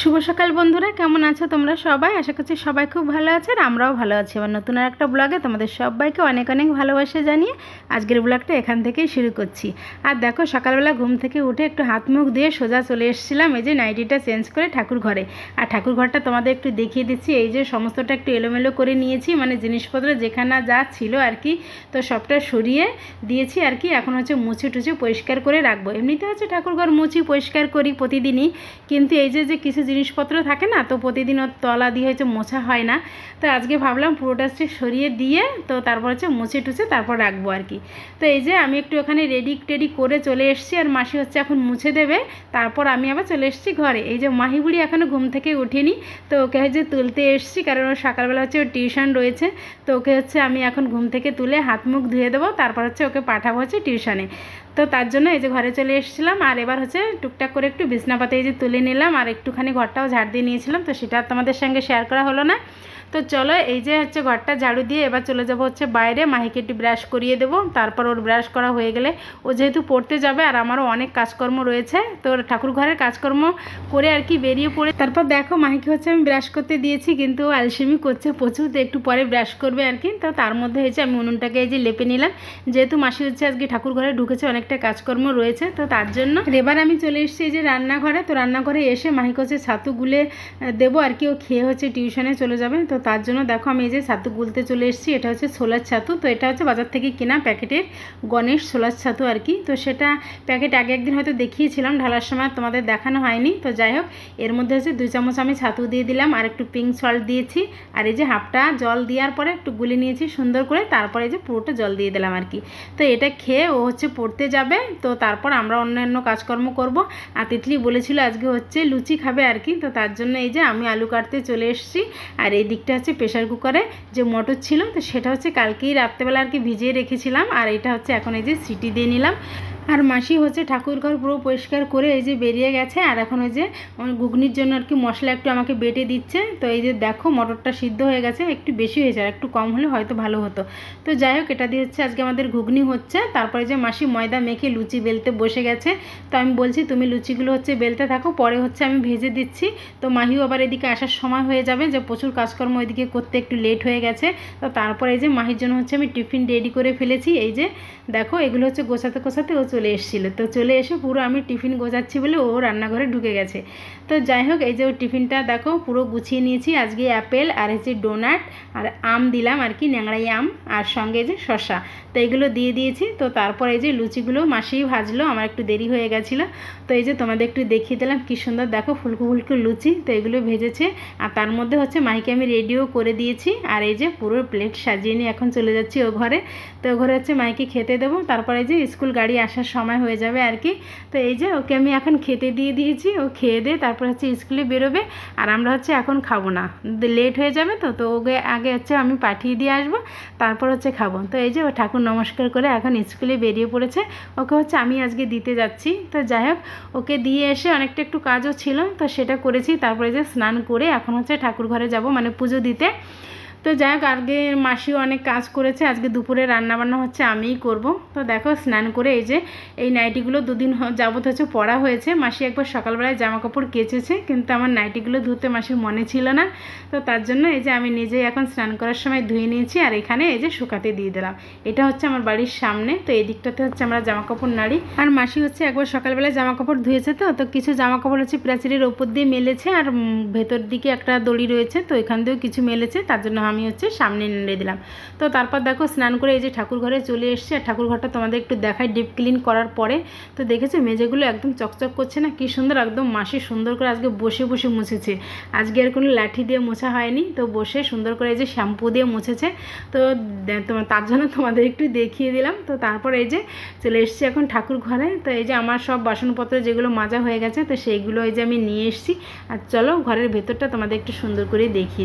শুভ সকাল বন্ধুরা, কেমন আছো তোমরা সবাই? আশা করছি সবাই খুব ভালো আছে আর আমরাও ভালো আছি। এবার নতুন আর একটা ব্লগে তোমাদের সবাইকে অনেক অনেক ভালোবাসা জানিয়ে আজকের ব্লগটা এখান থেকেই শুরু করছি। আর দেখো, সকালবেলা ঘুম থেকে উঠে একটু হাত মুখ দিয়ে সোজা চলে এসেছিলাম এই যে নাইটিটা চেঞ্জ করে ঠাকুর ঘরে। আর ঠাকুর ঘরটা তোমাদের একটু দেখিয়ে দিচ্ছি। এই যে সমস্তটা একটু এলোমেলো করে নিয়েছি, মানে জিনিসপত্র যেখানে যা ছিল আর কি, তো সবটা সরিয়ে দিয়েছি আর কি। এখন হচ্ছে মুছে টুছে পরিষ্কার করে রাখবো। এমনিতে হচ্ছে ঠাকুর ঘর মুছি পরিষ্কার করি প্রতিদিনই, কিন্তু এই যে কিছু জিনিসপত্র থাকে না, তো প্রতিদিন ওর তলা দিয়ে হচ্ছে মোছা হয় না। তো আজকে ভাবলাম পুরোটা সরিয়ে দিয়ে তো তারপর হচ্ছে মুছে টুছে তারপর রাখবো আর কি। তো এই যে আমি একটু ওখানে রেডি করে চলে এসেছি, আর মাসি হচ্ছে এখন মুছে দেবে, তারপর আমি আবার চলে এসেছি ঘরে। এই যে মাহি বুড়ি এখনও ঘুম থেকে উঠেনি, তো ওকে হচ্ছে তুলতে এসেছি, কারণ ওর সকালবেলা হচ্ছে ওর টিউশন রয়েছে। তো ওকে হচ্ছে আমি এখন ঘুম থেকে তুলে হাত মুখ ধুয়ে দেবো, তারপর হচ্ছে ওকে পাঠাবো হচ্ছে টিউশনে। তো তার জন্য এই যে ঘরে চলে এসেছিলাম। আর এবার হচ্ছে টুকটাক করে একটু বিছনাপাতা এই যে তুলে নিলাম, আর একটুখানি ঘরটাও ঝাড় দিয়ে নিয়েছিলাম, তো সেটা তোমাদের সঙ্গে শেয়ার করা হলো না। তো চলো এই যে হচ্ছে ঘরটা ঝাড়ু দিয়ে এবার চলে যাব হচ্ছে বাইরে, মাহিকে একটু ব্রাশ করিয়ে দেবো। তারপর ওর ব্রাশ করা হয়ে গেলে ও যেহেতু পড়তে যাবে আর আমারও অনেক কাজকর্ম রয়েছে, তো ঠাকুর ঘরের কাজকর্ম করে আর কি বেরিয়ে পড়ে। তারপর দেখো মাহিকে হচ্ছে আমি ব্রাশ করতে দিয়েছি, কিন্তু আলসেমি করছে প্রচুর, তো একটু পরে ব্রাশ করবে আর কি। তো তার মধ্যে হয়েছে আমি উনুনটাকে এই যে লেপে নিলাম, যেহেতু মাসি হচ্ছে আজকে ঠাকুর ঘরে ঢুকেছে, অনেকটা কাজকর্ম রয়েছে, তো তার জন্য। এবার আমি চলে এসেছি এই যে রান্নাঘরে। তো রান্নাঘরে এসে মাহিকে হচ্ছে ছাতু গুলে দেবো আর কি, ও খেয়ে হচ্ছে টিউশনে চলে যাবে। তো তার জন্য দেখো আমি এই যে ছাতু গুলতে চলে এসেছি। এটা হচ্ছে ছোলার ছাতু, তো এটা হচ্ছে বাজার থেকে কেনা প্যাকেটের গণেশ ছোলার ছাতু আর কি। তো সেটা প্যাকেট আগে একদিন হয়তো দেখিয়েছিলাম, ঢালার সময় তোমাদের দেখানো হয়নি। তো যাই হোক, এর মধ্যে হচ্ছে 2 চামচ আমি ছাতু দিয়ে দিলাম, আর একটু পিঙ্ক সল্ট দিয়েছি, আর এই যে হাফটা জল দেওয়ার পরে একটু গুলে নিয়েছি সুন্দর করে, তারপরে এই যে পুরোটা জল দিয়ে দিলাম আর কি। তো এটা খেয়ে ও হচ্ছে পড়তে যাবে, তো তারপর আমরা অন্যান্য কাজকর্ম করব। আর তিতলি বলেছিল আজকে হচ্ছে লুচি খাবে আর কি, তো তার জন্য এই যে আমি আলু কাটতে চলে এসেছি। আর এই দিকটা হচ্ছে প্রেশার কুকারে যে মটর ছিল, তো সেটা হচ্ছে কালকেই রাত্রেবেলা আর কি ভিজিয়ে রেখেছিলাম, আর এটা হচ্ছে এখন এই যে সিটি দিয়ে নিলাম। আর মাসি হচ্ছে ঠাকুর ঘর পুরো পরিষ্কার করে এই যে বেরিয়ে গেছে, আর এখন ওই যে ঘুগনির জন্য আর কি মশলা একটু আমাকে বেটে দিচ্ছে। তো এই যে দেখো মটরটা সিদ্ধ হয়ে গেছে, একটু বেশি হয়েছে, আর একটু কম হলে হয়তো ভালো হতো। তো যাই হোক, এটা দিয়ে হচ্ছে আজকে আমাদের ঘুগনি হচ্ছে। তারপরে যে মাসি ময়দা মেখে লুচি বেলতে বসে গেছে, তো আমি বলছি তুমি লুচিগুলো হচ্ছে বেলতে থাকো, পরে হচ্ছে আমি ভেজে দিচ্ছি। তো মাহিও আবার এদিকে আসার সময় হয়ে যাবে, যে প্রচুর কাজকর্ম ওইদিকে করতে একটু লেট হয়ে গেছে। তো তারপরে এই যে মাহির জন্য হচ্ছে আমি টিফিন রেডি করে ফেলেছি। এই যে দেখো এগুলো হচ্ছে গোছাতে গোছাতে ও চলে এসেছিলো, তো চলে এসে পুরো আমি টিফিন গোছাচ্ছি বলে ও রান্নাঘরে ঢুকে গেছে। তো যাই হোক, এই যে ওর টিফিনটা দেখো পুরো গুছিয়ে নিয়েছি। আজকে অ্যাপেল আর হচ্ছে ডোনাট আর আম দিলাম আর কি, ন্যাংড়াই আম, আর সঙ্গে যে শসা, তো এগুলো দিয়ে দিয়েছি। তো তারপর এই যে লুচিগুলো মাসিই ভাজলো, আমার একটু দেরি হয়ে গেছিলো। তো এই যে তোমাদের একটু দেখিয়ে দিলাম কি সুন্দর দেখো ফুলকো ফুলকো লুচি, তো এগুলো ভেজেছে। আর তার মধ্যে হচ্ছে মাহিকে আমি রেডিও করে দিয়েছি, আর এই যে পুরো প্লেট সাজিয়ে নিয়ে এখন চলে যাচ্ছি ও ঘরে। তো ও ঘরে হচ্ছে মাহিকে খেতে দেবো, তারপরে যে স্কুল গাড়ি আসার সময় হয়ে যাবে আর কি। তো এই যে ওকে আমি এখন খেতে দিয়ে দিয়েছি, ও খেয়ে দিয়ে তারপর হচ্ছে স্কুলে বেরোবে, আর আমরা হচ্ছে এখন খাবো না, লেট হয়ে যাবে। তো ওকে আগে হচ্ছে আমি পাঠিয়ে দিয়ে আসবো, তারপর হচ্ছে খাবো। তো এই যে ও ঠাকুর নমস্কার করে এখন স্কুলে বেরিয়ে পড়েছে, ওকে হচ্ছে আমি আজকে দিতে যাচ্ছি। তো যাই হোক, ওকে দিয়ে এসে অনেকটা একটু কাজও ছিল, তো সেটা করেছি। তারপরে যে স্নান করে এখন হচ্ছে ঠাকুর ঘরে যাব, মানে পুজো দিতে। তো যাই হোক, আজকে মাসিও অনেক কাজ করেছে, আজকে দুপুরে রান্নাবান্না হচ্ছে আমিই করব। তো দেখো স্নান করে এই যে এই নাইটিগুলো 2 দিন যাবত হচ্ছে পরা হয়েছে। মাসি একবার সকালবেলায় জামা কাপড় কেচেছে, কিন্তু আমার নাইটিগুলো ধুতে মাসির মনে ছিল না, তো তার জন্য এই যে আমি নিজেই এখন স্নান করার সময় ধুয়ে নিয়েছি, আর এখানে এই যে শুকাতে দিয়ে দিলাম। এটা হচ্ছে আমার বাড়ির সামনে, তো এই দিকটাতে হচ্ছে আমরা জামা কাপড় নাড়ি। আর মাসি হচ্ছে একবার সকালবেলায় জামা কাপড় ধুয়েছে, তো কিছু জামা কাপড় হচ্ছে প্রাচীরের ওপর দিয়ে মেলেছে, আর ভেতর দিকে একটা দড়ি রয়েছে, তো এখান দিয়েও কিছু মেলেছে, তার জন্য আমি হচ্ছে সামনে নেড়ে দিলাম। তো তারপর দেখো স্নান করে এই যে ঠাকুর ঘরে চলে এসছে, আর ঠাকুর ঘরটা তোমাদের একটু দেখাই ডিপ ক্লিন করার পরে। তো দেখেছো মেঝেগুলো একদম চকচক করছে না, কি সুন্দর, একদম মাসি সুন্দর করে আজকে বসে বসে মুছেছে। আজকে আর কোনো লাঠি দিয়ে মোছা হয়নি, তো বসে সুন্দর করে এই যে শ্যাম্পু দিয়ে মুছেছে। তো তার জন্য তোমাদের একটু দেখিয়ে দিলাম। তো তারপর এই যে চলে এসছি এখন ঠাকুর ঘরে। তো এই যে আমার সব বাসনপত্র যেগুলো মাজা হয়ে গেছে, তো সেইগুলো এই যে আমি নিয়ে এসেছি। আর চলো ঘরের ভেতরটা তোমাদের একটু সুন্দর করে দেখিয়ে দিই।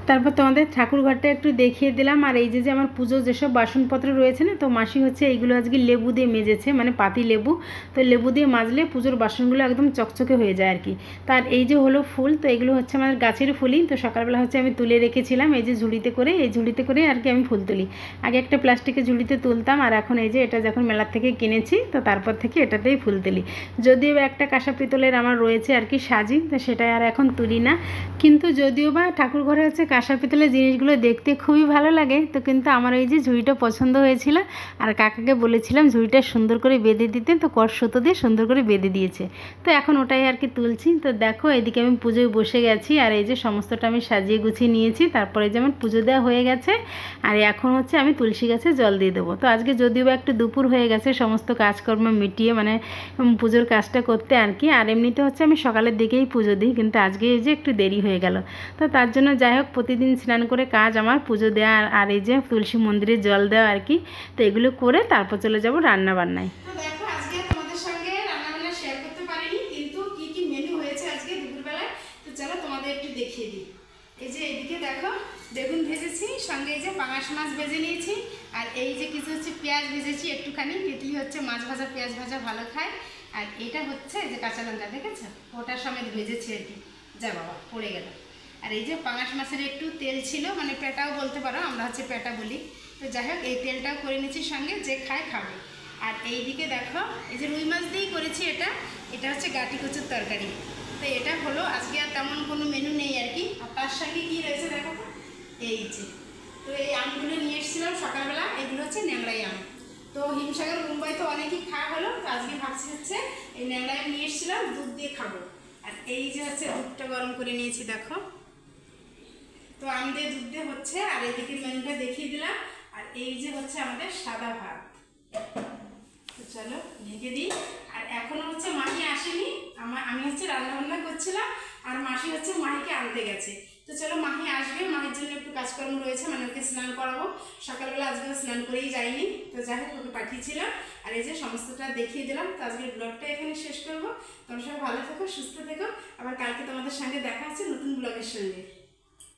তারপর তোমাদের ঠাকুর ঘরটা একটু দেখিয়ে দিলাম। আর এই যে আমার পুজো যেসব বাসনপত্র রয়েছে না, তো মাসি হচ্ছে এইগুলো আজকে লেবু দিয়ে মেজেছে, মানে পাতি লেবু। তো লেবু দিয়ে মাজলে পুজোর বাসনগুলো একদম চকচকে হয়ে যায় আর কি। তার এই যে হলো ফুল, তো এগুলো হচ্ছে আমার গাছের ফুলই। তো সকালবেলা হচ্ছে আমি তুলে রেখেছিলাম এই যে ঝুড়িতে করে, এই ঝুড়িতে করে আর কি আমি ফুল তুলি। আগে একটা প্লাস্টিকের ঝুড়িতে তুলতাম, আর এখন এই যে এটা যখন মেলার থেকে কিনেছি, তো তারপর থেকে এটাতেই ফুল তুলি। যদিও বা একটা কাঁসা পিতলের আমার রয়েছে আর কি সাজি, তো সেটা আর এখন তুলি না। কিন্তু যদিও বা ঠাকুর ঘরে হচ্ছে কাঁসা পিতলের জিনিসগুলো দেখতে খুবই ভালো লাগে, তো কিন্তু আমার এই যে ঝুড়িটা পছন্দ হয়েছিল, আর কাকাকে বলেছিলাম ঝুড়িটা সুন্দর করে বেঁধে দিতে, তো কর সুতো দিয়ে সুন্দর করে বেঁধে দিয়েছে। তো এখন ওটাই আর কি তুলছি। তো দেখো এদিকে আমি পুজোয় বসে গেছি, আর এই যে সমস্তটা আমি সাজিয়ে গুছিয়ে নিয়েছি। তারপরে যেমন পুজো দেওয়া হয়ে গেছে, আর এখন হচ্ছে আমি তুলসী গাছে জল দিয়ে দেবো। তো আজকে যদিও বা একটু দুপুর হয়ে গেছে সমস্ত কাজকর্ম মিটিয়ে, মানে পুজোর কাজটা করতে আর কি। আর এমনিতে হচ্ছে আমি সকালের দিকেই পুজো দিই, কিন্তু আজকে এই যে একটু দেরি হয়ে গেল। তো তার জন্য যাই হোক, প্রতিদিন স্নান করে কাজ আমার পুজো দেওয়া আর এই যে তুলসী মন্দিরে জল দেওয়া আর কি। তো এগুলো করে তারপর চলে যাব রান্না বান্নায়। তো দেখো আজকে তোমাদের সঙ্গে রান্না বান্না শেয়ার করতে পারিনি, কিন্তু কি কি মেনু হয়েছে আজকে দুপুরবেলায়, তো চলো তোমাদের একটু দেখিয়ে দিই। এই যে এইদিকে দেখো বেগুন ভেজেছি, সঙ্গে এই যে পাঙাশ মাছ ভেজে নিয়েছি, আর এই যে কিছু হচ্ছে পেঁয়াজ ভেজেছি একটুখানি। তিতলি হচ্ছে মাছ ভাজা পেঁয়াজ ভাজা ভালো খায়। আর এটা হচ্ছে যে কাঁচা লঙ্কা দেখেছো, ওটার সমেত ভেজেছি আর কি। যা বাবা পড়ে গেল। আর এই যে পাঙাশ মাছের একটু তেল ছিল, মানে পেটাও বলতে পারো, আমরা হচ্ছে পেটা বলি। তো যাই হোক এই তেলটাও করে নিচ্ছি, সঙ্গে যে খায় খাবে। আর এই দিকে দেখো এই যে রুই মাছ দিয়েই করেছি এটা। এটা হচ্ছে গাটি কচুর তরকারি। তো এটা হলো আজকে, আর তেমন কোনো মেনু নেই আর কি। আর তার সঙ্গে কী রয়েছে দেখো তো, এই যে তো এই আমগুলো নিয়ে এসেছিলাম সকালবেলা, এগুলো হচ্ছে ন্যাংরাই আম। তো হিমসাগর মুম্বাই তো অনেকই খাওয়া হলো, তো আজকে ভাবছি হচ্ছে এই ন্যাংরাই আম নিয়ে এসেছিলাম, দুধ দিয়ে খাবো। আর এই যে হচ্ছে দুধটা গরম করে নিয়েছি দেখো। তো আম দিয়ে দুধ দিয়ে হচ্ছে, আর এইদিকে মেনুটা দেখিয়ে দিলাম। আর এই যে হচ্ছে আমাদের সাদা ভাত। তো চলো ঢেকে দিই। আর এখনো হচ্ছে মাহি আসেনি, আমি হচ্ছে রান্নাবান্না করছিলাম, আর মাসি হচ্ছে মাহিকে আনতে গেছে। তো চলো মাহি আসবে, মাহির জন্য একটু কাজকর্ম রয়েছে, মানে ওকে স্নান করাবো। সকালবেলা আজকে স্নান করেই যাইনি, তো যাই হোক ওকে পাঠিয়েছিলাম। আর এই যে সমস্তটা দেখিয়ে দিলাম। তো আজকের ব্লগটা এখানে শেষ করবো। তোমরা সবাই ভালো থেকো, সুস্থ থেকো। আবার কালকে তোমাদের সঙ্গে দেখা আছে নতুন ব্লগের সঙ্গে।